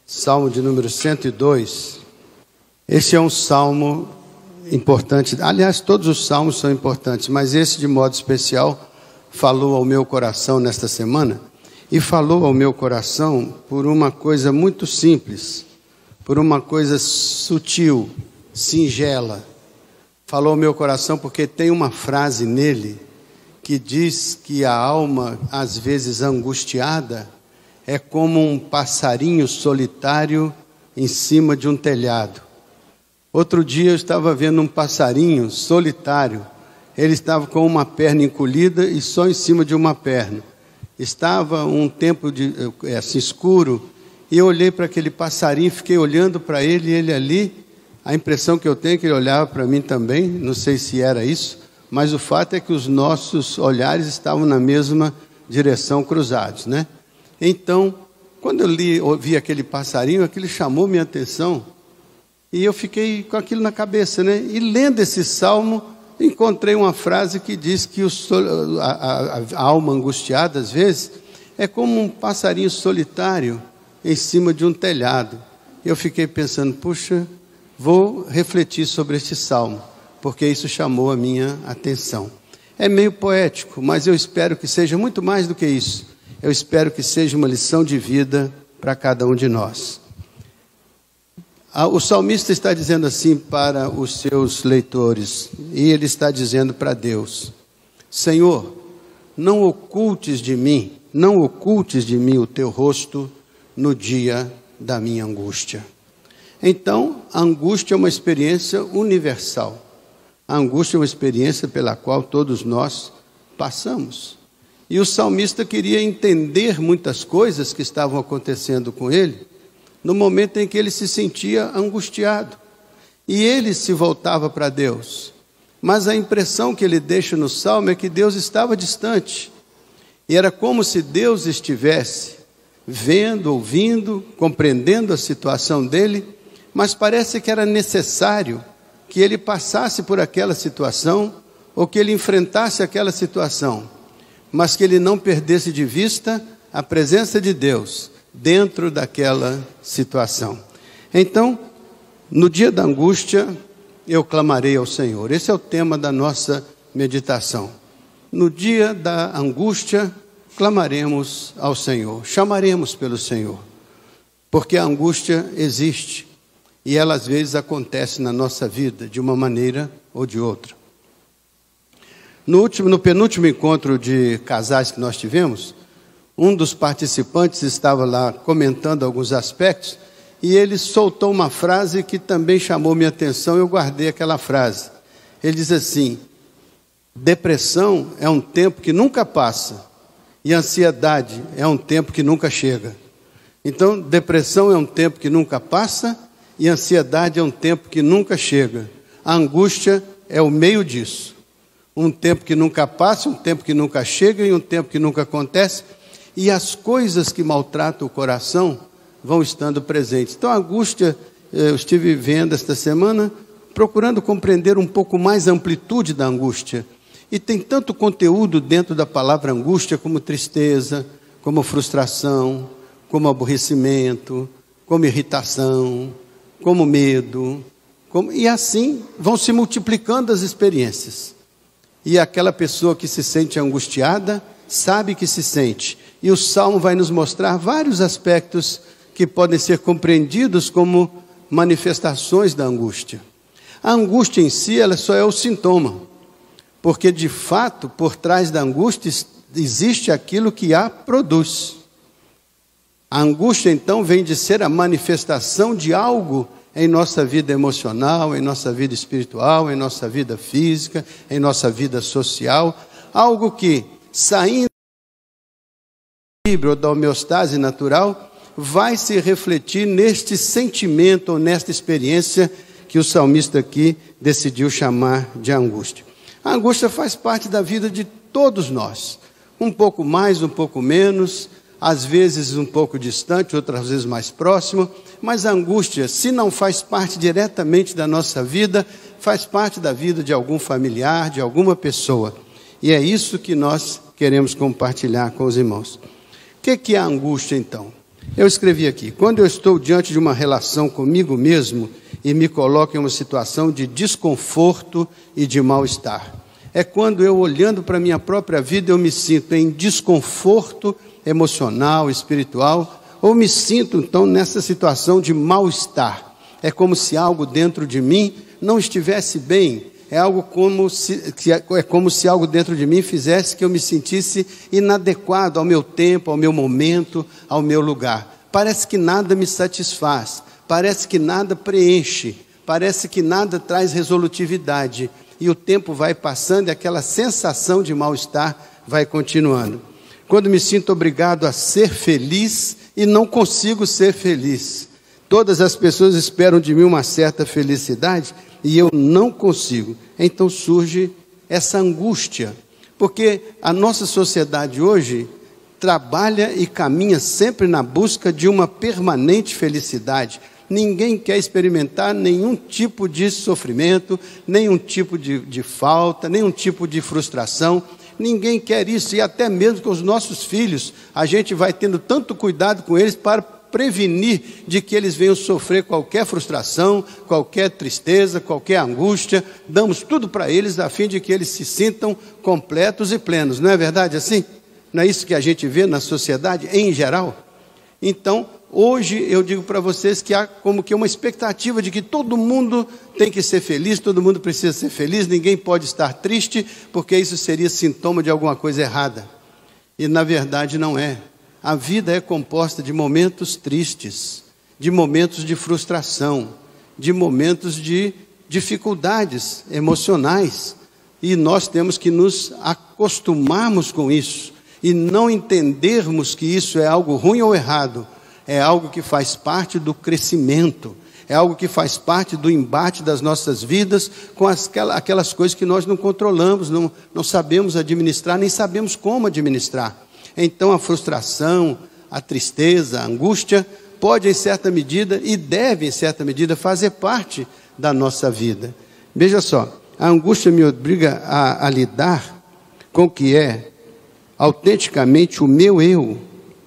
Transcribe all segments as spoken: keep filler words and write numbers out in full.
Salmo de número cento e dois. Esse é um salmo importante. Aliás, todos os salmos são importantes, mas esse de modo especial falou ao meu coração nesta semana. E falou ao meu coração por uma coisa muito simples, por uma coisa sutil, singela. Falou ao meu coração porque tem uma frase nele que diz que a alma, às vezes angustiada, é como um passarinho solitário em cima de um telhado. Outro dia eu estava vendo um passarinho solitário. Ele estava com uma perna encolhida e só em cima de uma perna. Estava um tempo de, assim, escuro, e eu olhei para aquele passarinho, fiquei olhando para ele, e ele ali, a impressão que eu tenho é que ele olhava para mim também, não sei se era isso, mas o fato é que os nossos olhares estavam na mesma direção, cruzados, né? Então, quando eu li, ouvi aquele passarinho, aquilo chamou minha atenção, e eu fiquei com aquilo na cabeça, né? E lendo esse salmo, encontrei uma frase que diz que o sol, a, a, a alma angustiada, às vezes, é como um passarinho solitário em cima de um telhado. Eu fiquei pensando, puxa, vou refletir sobre este salmo, porque isso chamou a minha atenção. É meio poético, mas eu espero que seja muito mais do que isso. Eu espero que seja uma lição de vida para cada um de nós. O salmista está dizendo assim para os seus leitores, e ele está dizendo para Deus: Senhor, não ocultes de mim, não ocultes de mim o teu rosto no dia da minha angústia. Então, a angústia é uma experiência universal. A angústia é uma experiência pela qual todos nós passamos. E o salmista queria entender muitas coisas que estavam acontecendo com ele, no momento em que ele se sentia angustiado. E ele se voltava para Deus. Mas a impressão que ele deixa no salmo é que Deus estava distante. E era como se Deus estivesse vendo, ouvindo, compreendendo a situação dele, mas parece que era necessário que ele passasse por aquela situação, ou que ele enfrentasse aquela situação, mas que ele não perdesse de vista a presença de Deus dentro daquela situação. Então, no dia da angústia, eu clamarei ao Senhor. Esse é o tema da nossa meditação. No dia da angústia, clamaremos ao Senhor, chamaremos pelo Senhor, porque a angústia existe e ela às vezes acontece na nossa vida de uma maneira ou de outra. No, último, no penúltimo encontro de casais que nós tivemos, um dos participantes estava lá comentando alguns aspectos e ele soltou uma frase que também chamou minha atenção. Eu guardei aquela frase. Ele diz assim: depressão é um tempo que nunca passa e ansiedade é um tempo que nunca chega. Então, depressão é um tempo que nunca passa e ansiedade é um tempo que nunca chega. A angústia é o meio disso. Um tempo que nunca passa, um tempo que nunca chega e um tempo que nunca acontece. E as coisas que maltratam o coração vão estando presentes. Então, a angústia, eu estive vendo esta semana, procurando compreender um pouco mais a amplitude da angústia. E tem tanto conteúdo dentro da palavra angústia, como tristeza, como frustração, como aborrecimento, como irritação, como medo. Como... E assim vão se multiplicando as experiências. E aquela pessoa que se sente angustiada, sabe que se sente. E o Salmo vai nos mostrar vários aspectos que podem ser compreendidos como manifestações da angústia. A angústia em si, ela só é o sintoma. Porque, de fato, por trás da angústia existe aquilo que a produz. A angústia, então, vem de ser a manifestação de algo em nossa vida emocional, em nossa vida espiritual, em nossa vida física, em nossa vida social, algo que, saindo do equilíbrio ou da homeostase natural, vai se refletir neste sentimento ou nesta experiência que o salmista aqui decidiu chamar de angústia. A angústia faz parte da vida de todos nós, um pouco mais, um pouco menos, às vezes um pouco distante, outras vezes mais próximo, mas a angústia, se não faz parte diretamente da nossa vida, faz parte da vida de algum familiar, de alguma pessoa. E é isso que nós queremos compartilhar com os irmãos. O que é a angústia, então? Eu escrevi aqui: quando eu estou diante de uma relação comigo mesmo e me coloco em uma situação de desconforto e de mal-estar. É quando eu, olhando para a minha própria vida, eu me sinto em desconforto emocional, espiritual, ou me sinto, então, nessa situação de mal-estar. É como se algo dentro de mim não estivesse bem. É algo como se, que é, é como se algo dentro de mim fizesse que eu me sentisse inadequado ao meu tempo, ao meu momento, ao meu lugar. Parece que nada me satisfaz, parece que nada preenche, parece que nada traz resolutividade. E o tempo vai passando e aquela sensação de mal-estar vai continuando. Quando me sinto obrigado a ser feliz e não consigo ser feliz. Todas as pessoas esperam de mim uma certa felicidade e eu não consigo. Então surge essa angústia, porque a nossa sociedade hoje trabalha e caminha sempre na busca de uma permanente felicidade. Ninguém quer experimentar nenhum tipo de sofrimento, nenhum tipo de, de falta, nenhum tipo de frustração. Ninguém quer isso, e até mesmo com os nossos filhos, a gente vai tendo tanto cuidado com eles para prevenir de que eles venham sofrer qualquer frustração, qualquer tristeza, qualquer angústia. Damos tudo para eles a fim de que eles se sintam completos e plenos. Não é verdade assim? Não é isso que a gente vê na sociedade em geral? Então, hoje eu digo para vocês que há como que uma expectativa de que todo mundo tem que ser feliz, todo mundo precisa ser feliz, ninguém pode estar triste, porque isso seria sintoma de alguma coisa errada. E na verdade não é. A vida é composta de momentos tristes, de momentos de frustração, de momentos de dificuldades emocionais. E nós temos que nos acostumarmos com isso e não entendermos que isso é algo ruim ou errado. É algo que faz parte do crescimento, é algo que faz parte do embate das nossas vidas com as, aquelas coisas que nós não controlamos, não, não sabemos administrar, nem sabemos como administrar. Então a frustração, a tristeza, a angústia pode em certa medida e deve em certa medida fazer parte da nossa vida. Veja só, a angústia me obriga a, a lidar com o que é autenticamente o meu eu,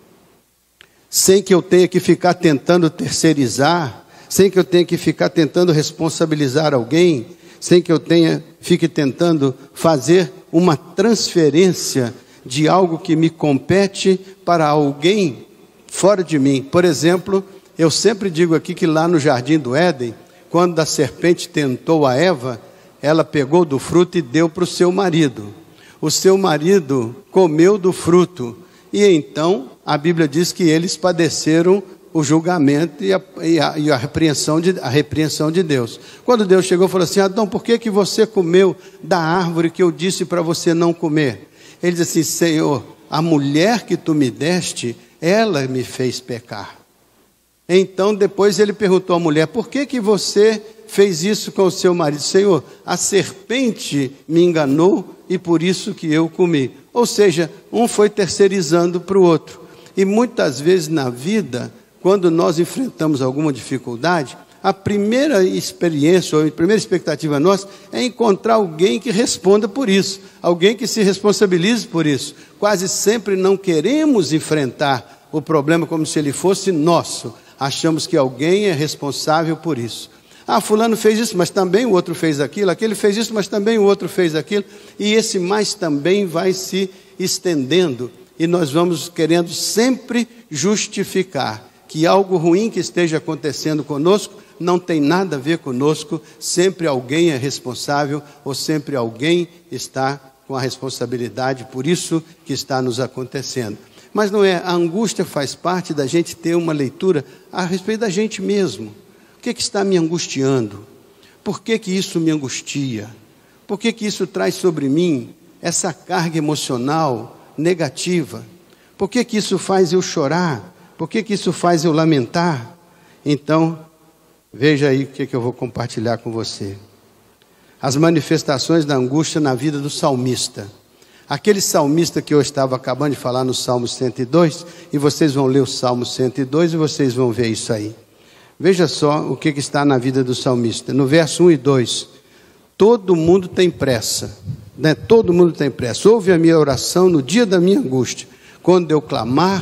sem que eu tenha que ficar tentando terceirizar, sem que eu tenha que ficar tentando responsabilizar alguém, sem que eu tenha, fique tentando fazer uma transferência de algo que me compete para alguém fora de mim. Por exemplo, eu sempre digo aqui que lá no Jardim do Éden, quando a serpente tentou a Eva, ela pegou do fruto e deu para o seu marido. O seu marido comeu do fruto, e então a Bíblia diz que eles padeceram o julgamento e a, e a, e a, repreensão, de, a repreensão de Deus. Quando Deus chegou e falou assim: Adão, por que, que você comeu da árvore que eu disse para você não comer? Ele disse assim: Senhor, a mulher que tu me deste, ela me fez pecar. Então depois ele perguntou à mulher: por que, que você fez isso com o seu marido? Senhor, a serpente me enganou e por isso que eu comi. Ou seja, um foi terceirizando para o outro. E muitas vezes na vida, quando nós enfrentamos alguma dificuldade, a primeira experiência, ou a primeira expectativa nossa é encontrar alguém que responda por isso, alguém que se responsabilize por isso. Quase sempre não queremos enfrentar o problema como se ele fosse nosso. Achamos que alguém é responsável por isso. Ah, fulano fez isso, mas também o outro fez aquilo, aquele fez isso, mas também o outro fez aquilo, e esse mais também vai se estendendo, e nós vamos querendo sempre justificar que algo ruim que esteja acontecendo conosco não tem nada a ver conosco, sempre alguém é responsável, ou sempre alguém está com a responsabilidade por isso que está nos acontecendo. Mas não é, a angústia faz parte da gente ter uma leitura a respeito da gente mesmo. O que, que está me angustiando? Por que, que isso me angustia? Por que, que isso traz sobre mim essa carga emocional negativa? Por que, que isso faz eu chorar? Por que, que isso faz eu lamentar? Então, veja aí o que, que eu vou compartilhar com você. As manifestações da angústia na vida do salmista. Aquele salmista que eu estava acabando de falar no Salmo cento e dois, e vocês vão ler o Salmo cento e dois e vocês vão ver isso aí. Veja só o que, que está na vida do salmista. No verso um e dois, todo mundo tem pressa, né? Todo mundo tem pressa. Ouve a minha oração no dia da minha angústia. Quando eu clamar,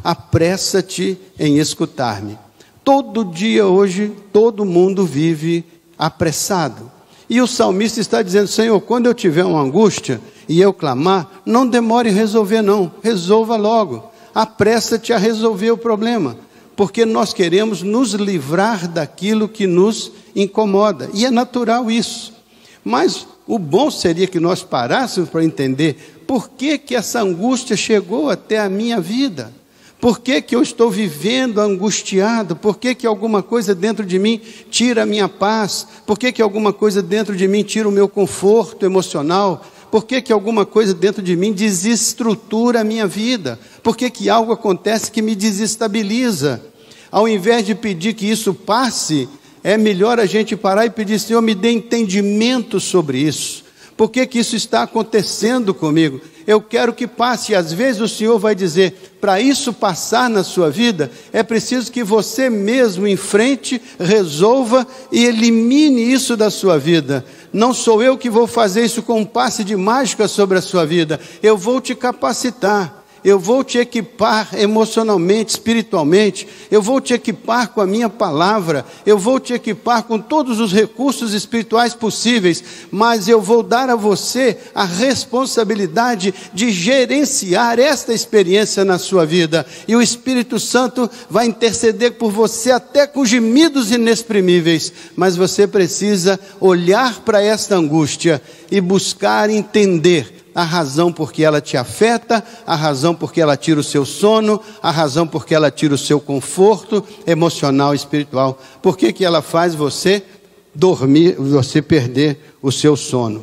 apressa-te em escutar-me. Todo dia hoje, todo mundo vive apressado. E o salmista está dizendo: Senhor, quando eu tiver uma angústia e eu clamar, não demore em resolver não, resolva logo. Apressa-te a resolver o problema, porque nós queremos nos livrar daquilo que nos incomoda. E é natural isso. Mas o bom seria que nós parássemos para entender por que que essa angústia chegou até a minha vida. Por que que eu estou vivendo angustiado? Por que que alguma coisa dentro de mim tira a minha paz? Por que que alguma coisa dentro de mim tira o meu conforto emocional? Por que que alguma coisa dentro de mim desestrutura a minha vida? Por que que algo acontece que me desestabiliza? Ao invés de pedir que isso passe, é melhor a gente parar e pedir: Senhor, me dê entendimento sobre isso. Por que que isso está acontecendo comigo? Eu quero que passe. E às vezes o Senhor vai dizer: para isso passar na sua vida, é preciso que você mesmo enfrente, resolva e elimine isso da sua vida. Não sou eu que vou fazer isso com um passe de mágica sobre a sua vida. Eu vou te capacitar. Eu vou te equipar emocionalmente, espiritualmente. Eu vou te equipar com a minha palavra. Eu vou te equipar com todos os recursos espirituais possíveis. Mas eu vou dar a você a responsabilidade de gerenciar esta experiência na sua vida. E o Espírito Santo vai interceder por você até com gemidos inexprimíveis. Mas você precisa olhar para esta angústia e buscar entender a razão por que ela te afeta, a razão por que ela tira o seu sono, a razão por que ela tira o seu conforto emocional e espiritual. Por que que ela faz você dormir, você perder o seu sono?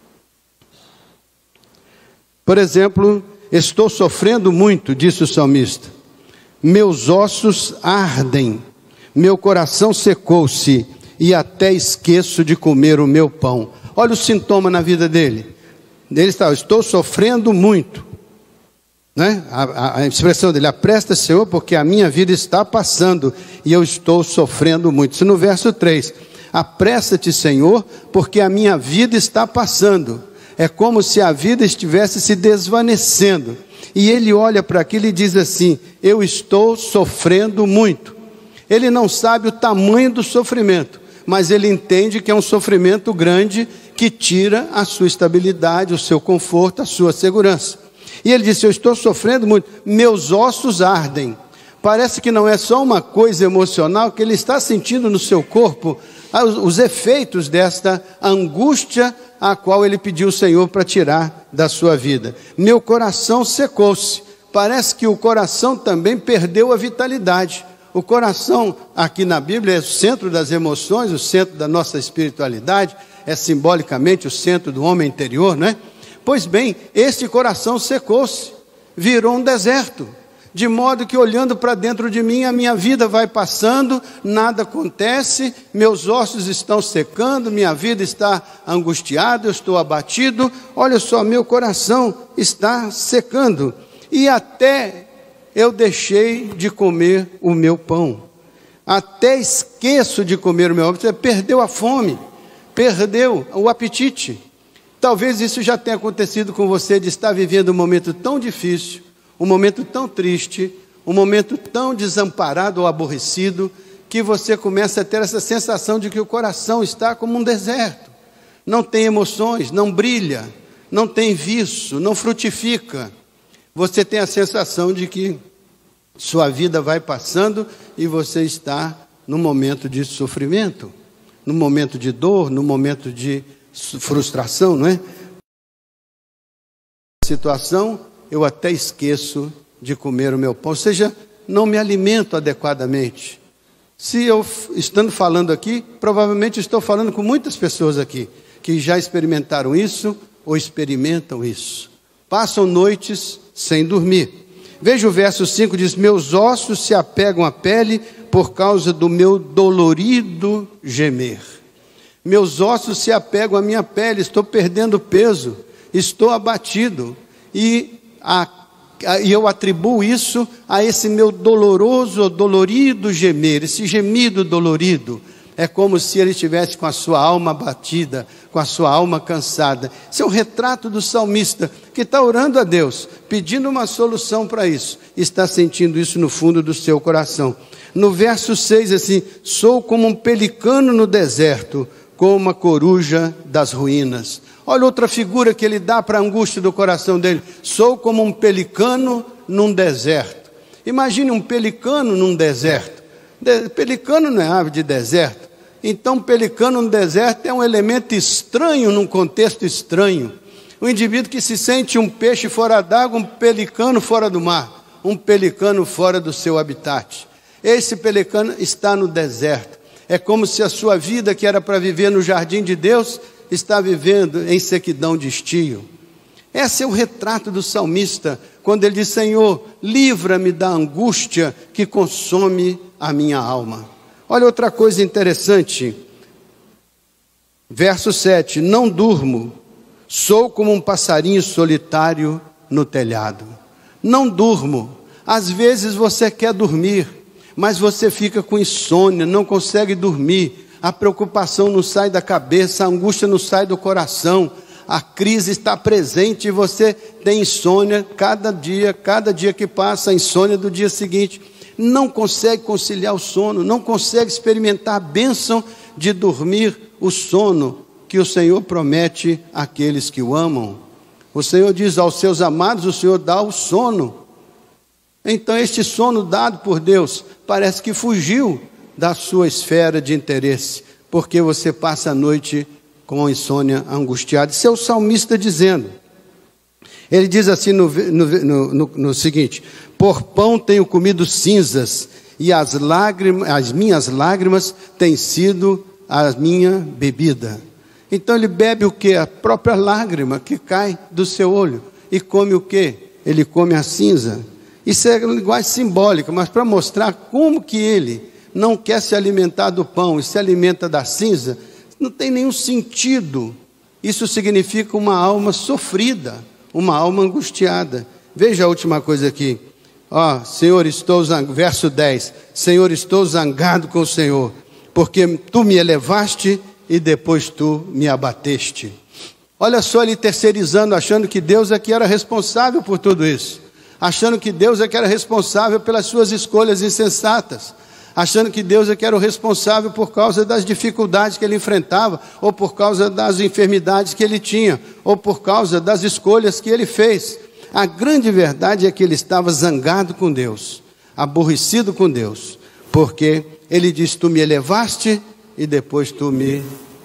Por exemplo, estou sofrendo muito, disse o salmista. Meus ossos ardem, meu coração secou-se e até esqueço de comer o meu pão. Olha o sintoma na vida dele. Ele está: estou sofrendo muito, né? a, a, a expressão dele: apresta-se, Senhor, porque a minha vida está passando e eu estou sofrendo muito. Isso no verso três. Apressa-te, Senhor, porque a minha vida está passando. É como se a vida estivesse se desvanecendo. E ele olha para aquilo e diz assim: eu estou sofrendo muito. Ele não sabe o tamanho do sofrimento, mas ele entende que é um sofrimento grande, que tira a sua estabilidade, o seu conforto, a sua segurança. E ele disse: eu estou sofrendo muito, meus ossos ardem. Parece que não é só uma coisa emocional, que ele está sentindo no seu corpo os efeitos desta angústia a qual ele pediu o Senhor para tirar da sua vida. Meu coração secou-se. Parece que o coração também perdeu a vitalidade. O coração, aqui na Bíblia, é o centro das emoções, o centro da nossa espiritualidade, é simbolicamente o centro do homem interior, não é? Pois bem, este coração secou-se, virou um deserto, de modo que olhando para dentro de mim, a minha vida vai passando, nada acontece, meus ossos estão secando, minha vida está angustiada, eu estou abatido, olha só, meu coração está secando, e até eu deixei de comer o meu pão, até esqueço de comer o meu pão. Você perdeu a fome, perdeu o apetite. Talvez isso já tenha acontecido com você, de estar vivendo um momento tão difícil, um momento tão triste, um momento tão desamparado ou aborrecido, que você começa a ter essa sensação de que o coração está como um deserto, não tem emoções, não brilha, não tem viço, não frutifica. Você tem a sensação de que sua vida vai passando e você está num momento de sofrimento, num momento de dor, num momento de frustração, não é? Situação, eu até esqueço de comer o meu pão, ou seja, não me alimento adequadamente. Se eu, estando falando aqui, provavelmente estou falando com muitas pessoas aqui, que já experimentaram isso ou experimentam isso. Passam noites sem dormir. Veja o verso cinco, diz: meus ossos se apegam à pele por causa do meu dolorido gemer. Meus ossos se apegam à minha pele, estou perdendo peso, estou abatido. E, a, a, e eu atribuo isso a esse meu doloroso, dolorido gemer, esse gemido dolorido. É como se ele estivesse com a sua alma abatida, com a sua alma cansada. Esse é um retrato do salmista, que está orando a Deus, pedindo uma solução para isso. Está sentindo isso no fundo do seu coração. No verso seis, assim, sou como um pelicano no deserto, como uma coruja das ruínas. Olha outra figura que ele dá para a angústia do coração dele. Sou como um pelicano num deserto. Imagine um pelicano num deserto. De, pelicano não é ave de deserto. Então, pelicano no deserto é um elemento estranho, num contexto estranho. O indivíduo que se sente um peixe fora d'água, um pelicano fora do mar, um pelicano fora do seu habitat. Esse pelicano está no deserto. É como se a sua vida, que era para viver no jardim de Deus, está vivendo em sequidão de estio. Esse é o retrato do salmista, quando ele diz: Senhor, livra-me da angústia que consome a minha alma. Olha outra coisa interessante. Verso sete, não durmo, sou como um passarinho solitário no telhado. Não durmo. Às vezes você quer dormir, mas você fica com insônia, não consegue dormir, a preocupação não sai da cabeça, a angústia não sai do coração, a crise está presente e você tem insônia cada dia, cada dia que passa, a insônia do dia seguinte, não consegue conciliar o sono, não consegue experimentar a bênção de dormir o sono que o Senhor promete àqueles que o amam. O Senhor diz aos seus amados, o Senhor dá o sono. Então este sono dado por Deus parece que fugiu da sua esfera de interesse, porque você passa a noite com insônia, angustiado. Isso é o salmista dizendo. Ele diz assim no, no, no, no, no seguinte: por pão tenho comido cinzas, e as, lágrimas, as minhas lágrimas têm sido a minha bebida. Então ele bebe o que? A própria lágrima que cai do seu olho. E come o que? Ele come a cinza. Isso é linguagem simbólica, mas para mostrar como que ele não quer se alimentar do pão e se alimenta da cinza, não tem nenhum sentido. Isso significa uma alma sofrida, uma alma angustiada. Veja a última coisa aqui. Ó, Senhor, estou zangado, verso dez, Senhor, estou zangado com o Senhor, porque tu me elevaste e depois tu me abateste. Olha só ele terceirizando, achando que Deus é que era responsável por tudo isso. Achando que Deus é que era responsável pelas suas escolhas insensatas, achando que Deus é que era o responsável por causa das dificuldades que ele enfrentava, ou por causa das enfermidades que ele tinha, ou por causa das escolhas que ele fez. A grande verdade é que ele estava zangado com Deus, aborrecido com Deus, porque ele diz: tu me elevaste e depois tu me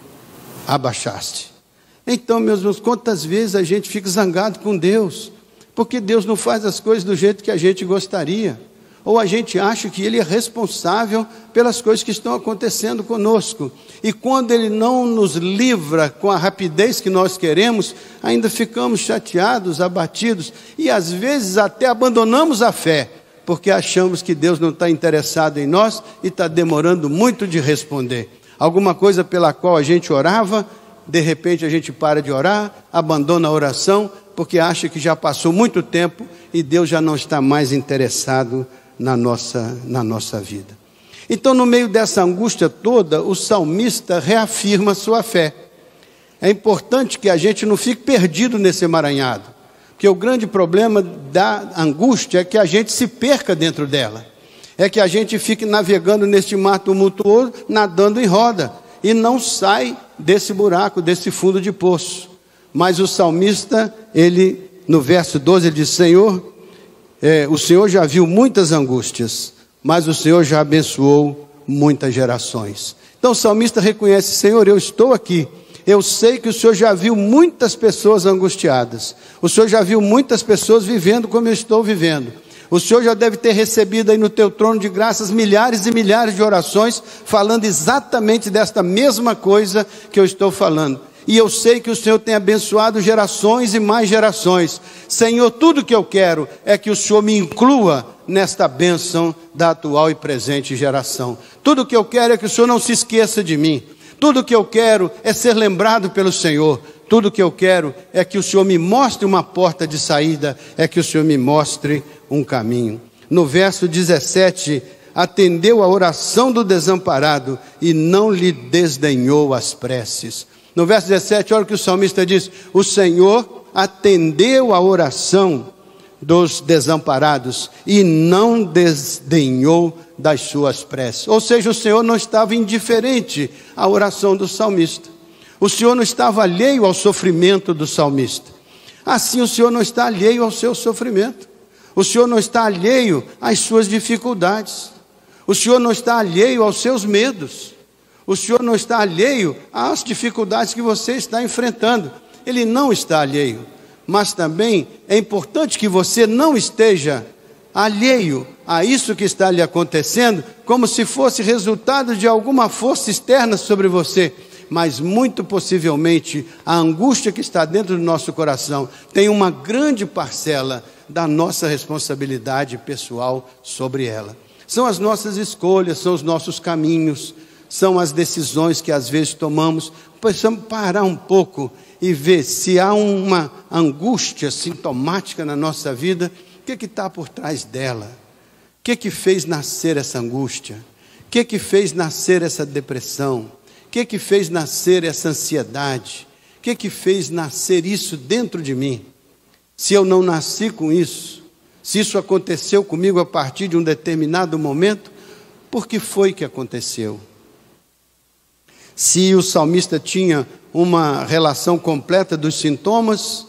abaixaste. Então, meus irmãos, quantas vezes a gente fica zangado com Deus, porque Deus não faz as coisas do jeito que a gente gostaria, ou a gente acha que Ele é responsável pelas coisas que estão acontecendo conosco, e quando Ele não nos livra com a rapidez que nós queremos, ainda ficamos chateados, abatidos, e às vezes até abandonamos a fé, porque achamos que Deus não está interessado em nós, e está demorando muito de responder. Alguma coisa pela qual a gente orava, de repente a gente para de orar, abandona a oração, porque acha que já passou muito tempo e Deus já não está mais interessado na nossa, na nossa vida. Então, no meio dessa angústia toda, o salmista reafirma sua fé. É importante que a gente não fique perdido nesse emaranhado, porque o grande problema da angústia é que a gente se perca dentro dela, é que a gente fique navegando neste mar tumultuoso, nadando em roda, e não sai desse buraco, desse fundo de poço. Mas o salmista, ele, no verso doze, ele diz: Senhor, é, o Senhor já viu muitas angústias, mas o Senhor já abençoou muitas gerações. Então o salmista reconhece: Senhor, eu estou aqui, eu sei que o Senhor já viu muitas pessoas angustiadas, o Senhor já viu muitas pessoas vivendo como eu estou vivendo, o Senhor já deve ter recebido aí no teu trono de graças milhares e milhares de orações, falando exatamente desta mesma coisa que eu estou falando. E eu sei que o Senhor tem abençoado gerações e mais gerações. Senhor, tudo que eu quero é que o Senhor me inclua nesta bênção da atual e presente geração. Tudo que eu quero é que o Senhor não se esqueça de mim. Tudo que eu quero é ser lembrado pelo Senhor. Tudo que eu quero é que o Senhor me mostre uma porta de saída, é que o Senhor me mostre um caminho. No verso dezessete, atendeu a oração do desamparado e não lhe desdenhou as preces. No verso dezessete, olha o que o salmista diz: o Senhor atendeu a oração dos desamparados e não desdenhou das suas preces. Ou seja, o Senhor não estava indiferente à oração do salmista. O Senhor não estava alheio ao sofrimento do salmista. Assim, o Senhor não está alheio ao seu sofrimento. O Senhor não está alheio às suas dificuldades. O Senhor não está alheio aos seus medos. O Senhor não está alheio às dificuldades que você está enfrentando. Ele não está alheio. Mas também é importante que você não esteja alheio a isso que está lhe acontecendo, como se fosse resultado de alguma força externa sobre você. Mas muito possivelmente a angústia que está dentro do nosso coração tem uma grande parcela da nossa responsabilidade pessoal sobre ela. São as nossas escolhas, são os nossos caminhos, são as decisões que às vezes tomamos. Precisamos parar um pouco e ver se há uma angústia sintomática na nossa vida. O que que está por trás dela? O que que fez nascer essa angústia? O que que fez nascer essa depressão? O que que fez nascer essa ansiedade? O que que fez nascer isso dentro de mim? Se eu não nasci com isso, se isso aconteceu comigo a partir de um determinado momento, por que foi que aconteceu? Se o salmista tinha uma relação completa dos sintomas,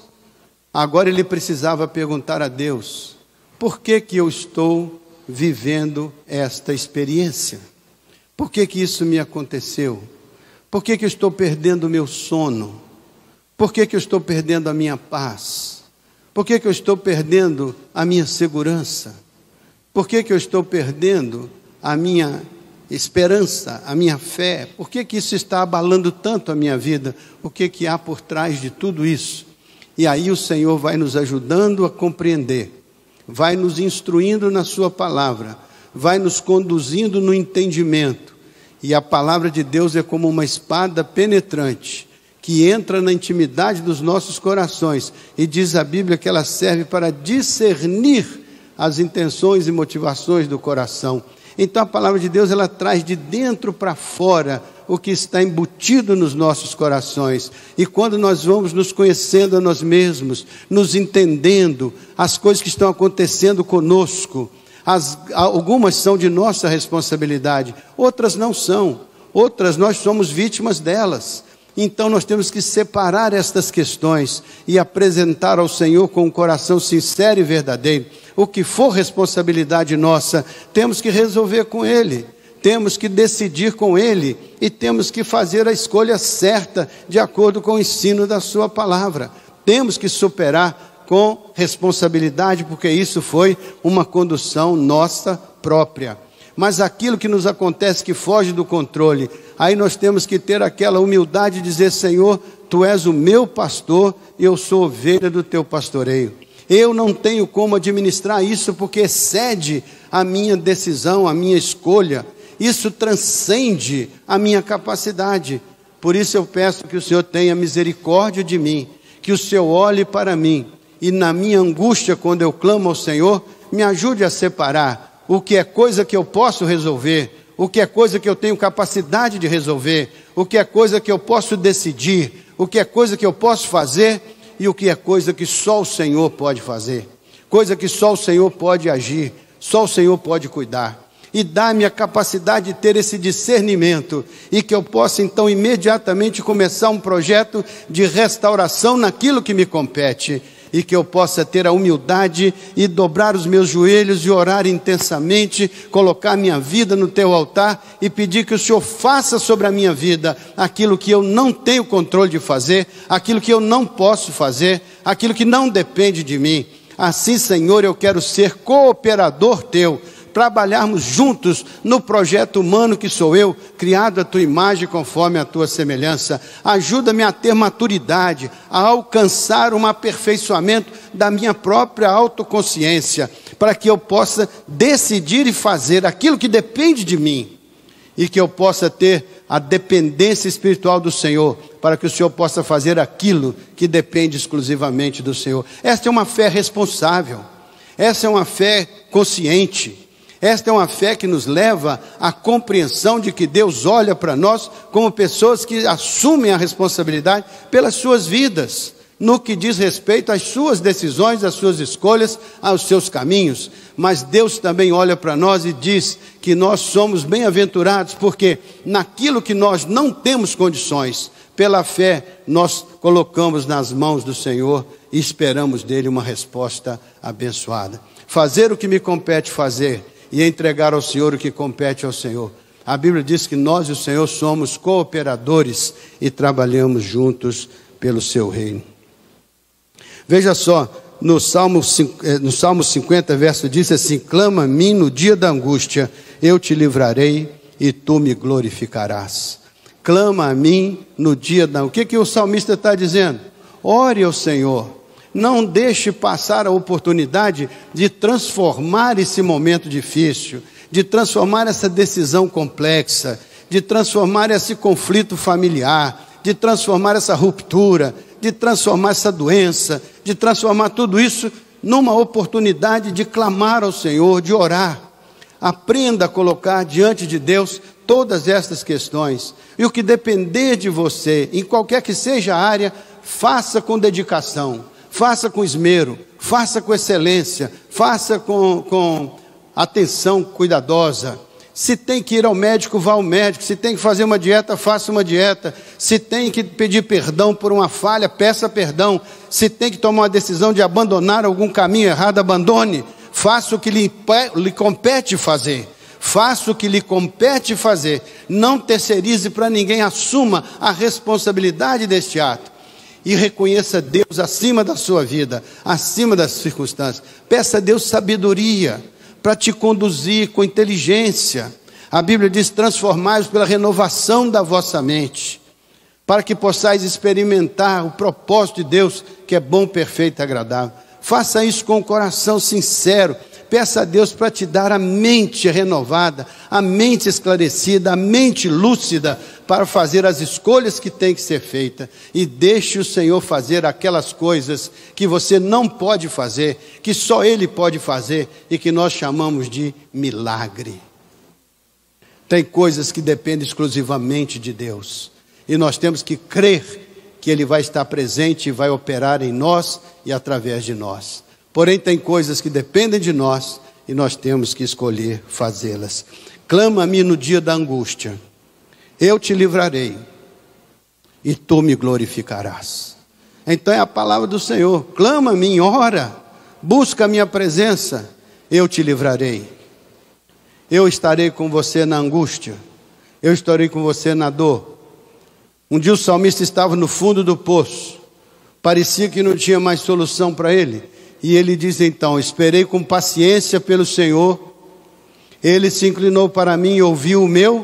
agora ele precisava perguntar a Deus: por que que eu estou vivendo esta experiência? Por que que isso me aconteceu? Por que que eu estou perdendo o meu sono? Por que que eu estou perdendo a minha paz? Por que que eu estou perdendo a minha segurança? Por que que eu estou perdendo a minha esperança, a minha fé? Por que que isso está abalando tanto a minha vida? O que que há por trás de tudo isso? E aí o Senhor vai nos ajudando a compreender, vai nos instruindo na sua palavra, vai nos conduzindo no entendimento. E a palavra de Deus é como uma espada penetrante, que entra na intimidade dos nossos corações, e diz a Bíblia que ela serve para discernir as intenções e motivações do coração. Então a palavra de Deus, ela traz de dentro para fora o que está embutido nos nossos corações. E quando nós vamos nos conhecendo a nós mesmos, nos entendendo, as coisas que estão acontecendo conosco, as, algumas são de nossa responsabilidade, outras não são, outras nós somos vítimas delas. Então nós temos que separar estas questões e apresentar ao Senhor com um coração sincero e verdadeiro. O que for responsabilidade nossa, temos que resolver com Ele, temos que decidir com Ele e temos que fazer a escolha certa de acordo com o ensino da sua palavra. Temos que superar com responsabilidade, porque isso foi uma condução nossa própria. Mas aquilo que nos acontece que foge do controle, aí nós temos que ter aquela humildade de dizer: Senhor, Tu és o meu pastor e eu sou ovelha do Teu pastoreio. Eu não tenho como administrar isso, porque excede a minha decisão, a minha escolha. Isso transcende a minha capacidade. Por isso eu peço que o Senhor tenha misericórdia de mim, que o Senhor olhe para mim e na minha angústia, quando eu clamo ao Senhor, me ajude a separar o que é coisa que eu posso resolver, o que é coisa que eu tenho capacidade de resolver, o que é coisa que eu posso decidir, o que é coisa que eu posso fazer e o que é coisa que só o Senhor pode fazer, coisa que só o Senhor pode agir, só o Senhor pode cuidar. E dá-me a capacidade de ter esse discernimento e que eu possa então imediatamente começar um projeto de restauração naquilo que me compete. E que eu possa ter a humildade e dobrar os meus joelhos e orar intensamente, colocar minha vida no Teu altar e pedir que o Senhor faça sobre a minha vida aquilo que eu não tenho controle de fazer, aquilo que eu não posso fazer, aquilo que não depende de mim. Assim, Senhor, eu quero ser cooperador Teu, trabalharmos juntos no projeto humano que sou eu, criado à Tua imagem conforme a Tua semelhança. Ajuda-me a ter maturidade, a alcançar um aperfeiçoamento da minha própria autoconsciência, para que eu possa decidir e fazer aquilo que depende de mim, e que eu possa ter a dependência espiritual do Senhor, para que o Senhor possa fazer aquilo que depende exclusivamente do Senhor. Esta é uma fé responsável, essa é uma fé consciente. Esta é uma fé que nos leva à compreensão de que Deus olha para nós como pessoas que assumem a responsabilidade pelas suas vidas, no que diz respeito às suas decisões, às suas escolhas, aos seus caminhos. Mas Deus também olha para nós e diz que nós somos bem-aventurados, porque naquilo que nós não temos condições, pela fé nós colocamos nas mãos do Senhor e esperamos dele uma resposta abençoada. Fazer o que me compete fazer e entregar ao Senhor o que compete ao Senhor. A Bíblia diz que nós e o Senhor somos cooperadores e trabalhamos juntos pelo seu reino. Veja só, no Salmo, no Salmo cinquenta, verso diz assim: clama a mim no dia da angústia, eu te livrarei e tu me glorificarás. Clama a mim no dia da angústia. O que, que o salmista está dizendo? Ore ao Senhor. Não deixe passar a oportunidade de transformar esse momento difícil, de transformar essa decisão complexa, de transformar esse conflito familiar, de transformar essa ruptura, de transformar essa doença, de transformar tudo isso numa oportunidade de clamar ao Senhor, de orar. Aprenda a colocar diante de Deus todas estas questões. E o que depender de você, em qualquer que seja a área, faça com dedicação. Faça com esmero, faça com excelência, faça com, com atenção cuidadosa. Se tem que ir ao médico, vá ao médico. Se tem que fazer uma dieta, faça uma dieta. Se tem que pedir perdão por uma falha, peça perdão. Se tem que tomar uma decisão de abandonar algum caminho errado, abandone. Faça o que lhe, lhe compete fazer. Faça o que lhe compete fazer. Não terceirize para ninguém, assuma a responsabilidade deste ato. E reconheça Deus acima da sua vida, acima das circunstâncias. Peça a Deus sabedoria para te conduzir com inteligência. A Bíblia diz: transformai-vos pela renovação da vossa mente, para que possais experimentar o propósito de Deus, que é bom, perfeito e agradável. Faça isso com o coração sincero. Peça a Deus para te dar a mente renovada, a mente esclarecida, a mente lúcida, para fazer as escolhas que tem que ser feitas. E deixe o Senhor fazer aquelas coisas que você não pode fazer, que só Ele pode fazer e que nós chamamos de milagre. Tem coisas que dependem exclusivamente de Deus. E nós temos que crer que Ele vai estar presente e vai operar em nós e através de nós. Porém, tem coisas que dependem de nós e nós temos que escolher fazê-las. Clama a mim no dia da angústia, eu te livrarei e tu me glorificarás. Então é a palavra do Senhor. Clama a mim, ora, busca a minha presença, eu te livrarei. Eu estarei com você na angústia, eu estarei com você na dor. Um dia o salmista estava no fundo do poço, parecia que não tinha mais solução para ele. E ele diz então: esperei com paciência pelo Senhor, Ele se inclinou para mim e ouviu o meu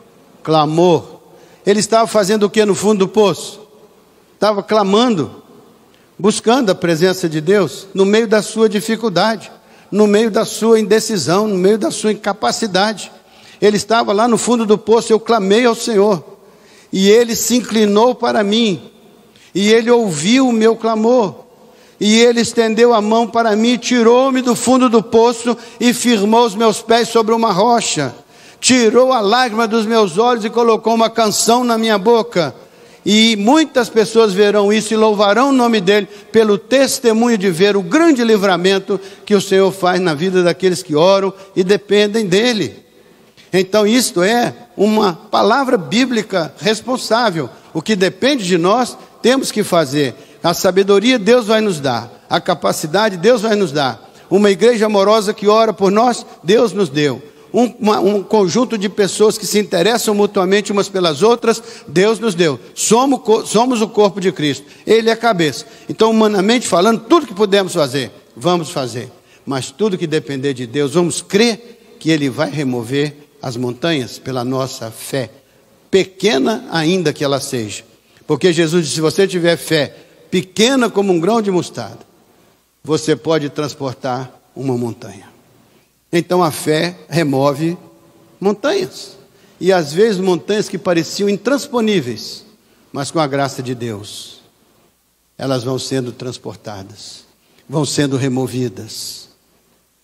clamor. Ele estava fazendo o que no fundo do poço? Estava clamando, buscando a presença de Deus, no meio da sua dificuldade, no meio da sua indecisão, no meio da sua incapacidade. Ele estava lá no fundo do poço, eu clamei ao Senhor, e Ele se inclinou para mim, e Ele ouviu o meu clamor. E Ele estendeu a mão para mim, tirou-me do fundo do poço e firmou os meus pés sobre uma rocha. Tirou a lágrima dos meus olhos e colocou uma canção na minha boca. E muitas pessoas verão isso e louvarão o nome dEle pelo testemunho de ver o grande livramento que o Senhor faz na vida daqueles que oram e dependem dEle. Então isto é uma palavra bíblica responsável. O que depende de nós, temos que fazer. A sabedoria Deus vai nos dar, a capacidade Deus vai nos dar. Uma igreja amorosa que ora por nós, Deus nos deu. Um, uma, um conjunto de pessoas que se interessam mutuamente umas pelas outras, Deus nos deu. Somos, somos o corpo de Cristo, Ele é a cabeça. Então, humanamente falando, tudo que pudermos fazer, vamos fazer. Mas tudo que depender de Deus, vamos crer que Ele vai remover as montanhas pela nossa fé, pequena ainda que ela seja. Porque Jesus disse: se você tiver fé pequena como um grão de mostarda, você pode transportar uma montanha. Então a fé remove montanhas. E às vezes montanhas que pareciam intransponíveis, mas com a graça de Deus, elas vão sendo transportadas, vão sendo removidas.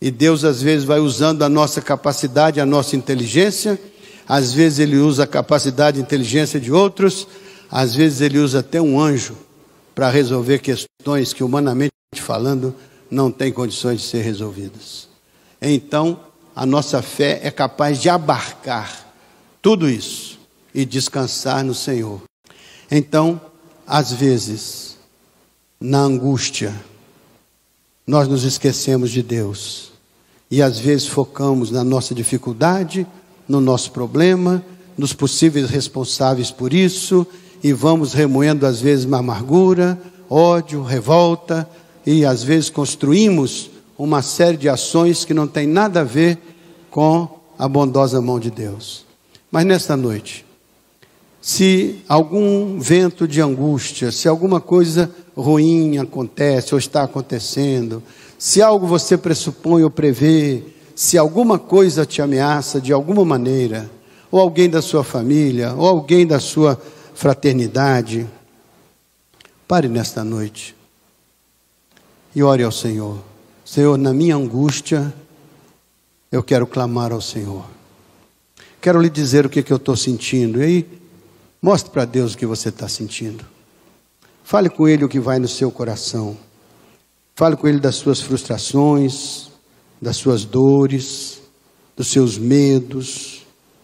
E Deus às vezes vai usando a nossa capacidade, a nossa inteligência. Às vezes Ele usa a capacidade e inteligência de outros. Às vezes Ele usa até um anjo para resolver questões que, humanamente falando, não tem condições de ser resolvidas. Então, a nossa fé é capaz de abarcar tudo isso e descansar no Senhor. Então, às vezes, na angústia, nós nos esquecemos de Deus. E às vezes focamos na nossa dificuldade, no nosso problema, nos possíveis responsáveis por isso, e vamos remoendo às vezes uma amargura, ódio, revolta, e às vezes construímos uma série de ações que não tem nada a ver com a bondosa mão de Deus. Mas nesta noite, se algum vento de angústia, se alguma coisa ruim acontece ou está acontecendo, se algo você pressupõe ou prevê, se alguma coisa te ameaça de alguma maneira, ou alguém da sua família, ou alguém da sua fraternidade, pare nesta noite e ore ao Senhor. Senhor, na minha angústia, eu quero clamar ao Senhor. Quero lhe dizer o que, que eu estou sentindo. E aí, mostre para Deus o que você está sentindo. Fale com Ele o que vai no seu coração. Fale com Ele das suas frustrações, das suas dores, dos seus medos,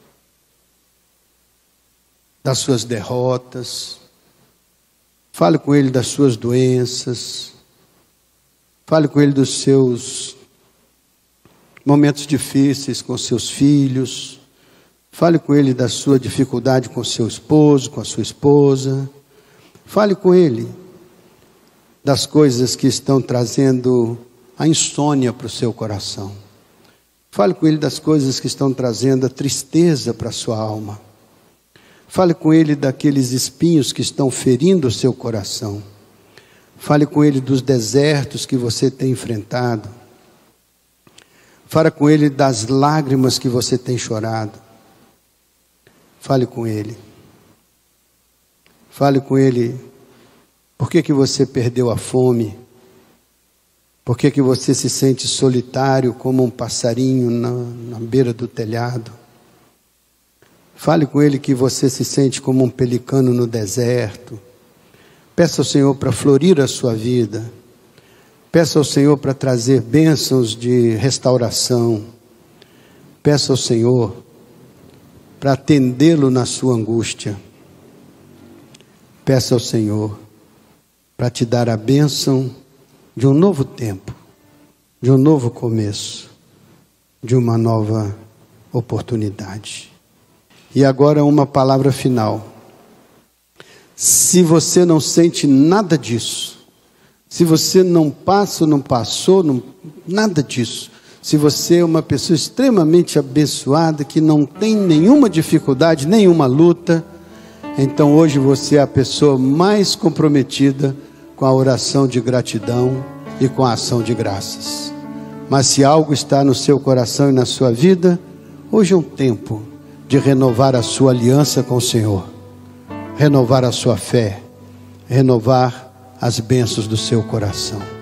das suas derrotas. Fale com Ele das suas doenças. Fale com Ele dos seus momentos difíceis com seus filhos. Fale com Ele da sua dificuldade com seu esposo, com a sua esposa. Fale com Ele das coisas que estão trazendo a insônia para o seu coração. Fale com Ele das coisas que estão trazendo a tristeza para a sua alma. Fale com Ele daqueles espinhos que estão ferindo o seu coração. Fale com Ele dos desertos que você tem enfrentado. Fale com Ele das lágrimas que você tem chorado. Fale com Ele. Fale com Ele. Por que que você perdeu a fome? Por que que você se sente solitário como um passarinho na, na beira do telhado? Fale com Ele que você se sente como um pelicano no deserto. Peça ao Senhor para florir a sua vida. Peça ao Senhor para trazer bênçãos de restauração. Peça ao Senhor para atendê-lo na sua angústia. Peça ao Senhor para te dar a bênção de um novo tempo, de um novo começo, de uma nova oportunidade. E agora uma palavra final. Se você não sente nada disso, se você não passa ou não passou, não, nada disso, se você é uma pessoa extremamente abençoada, que não tem nenhuma dificuldade, nenhuma luta, então hoje você é a pessoa mais comprometida com a oração de gratidão e com a ação de graças. Mas se algo está no seu coração e na sua vida, hoje é um tempo de renovar a sua aliança com o Senhor, renovar a sua fé, renovar as bênçãos do seu coração.